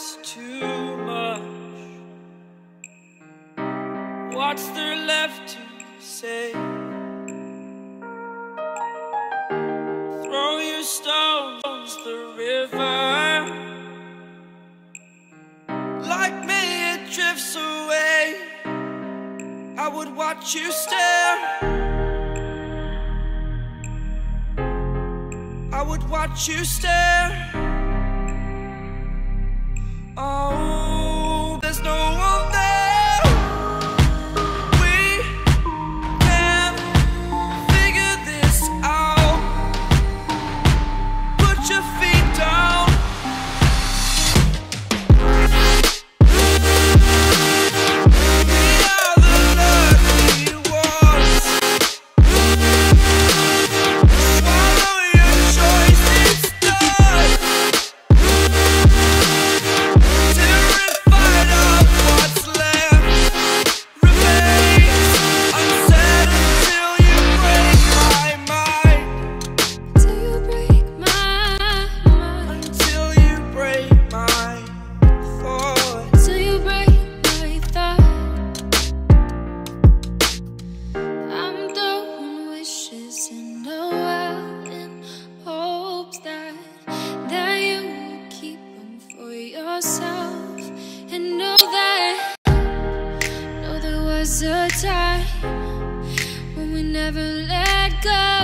it's too much. What's there left to say? Throw your stones the river. Like me, it drifts away. I would watch you stare. I would watch you stare. Oh, there's no one there. We can figure this out. Put your feet down. We are the lucky ones. Swallow your choice, it's done. Terrified of what's left remains unsaid until you break my mind. Till you break my mind. Until you break my thought. Till you break my thought. I'm throwing wishes in the well in hopes that you will keep them for yourself. And know there was a time when we never let go.